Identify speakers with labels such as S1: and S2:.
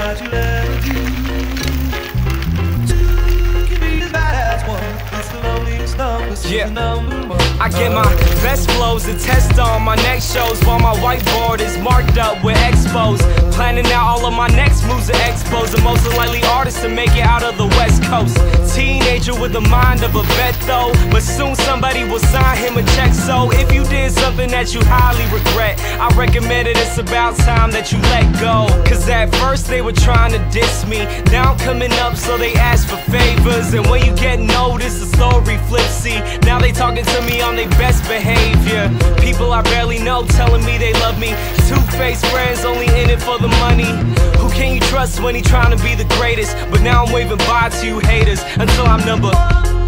S1: that you'll ever do. Two can be as bad as one. It's the loneliest number, so the number one.
S2: I get my best flows to test on my next shows, while my whiteboard is marked up with expos. Planning out all of my next moves at expos. The most unlikely artist to make it out of the West Coast. Teenager with the mind of a vet though, but soon somebody will sign him a check. So if you did something that you highly regret, I recommend it, it's about time that you let go. Cause at first they were trying to diss me, now I'm coming up so they ask for favors. And when you get noticed, the story flips, see. Now they talking to me on their best behavior. People I barely know telling me they love me. Two-faced friends only in it for the money. Who can you trust when he trying to be the greatest? But now I'm waving bye to you haters until I'm number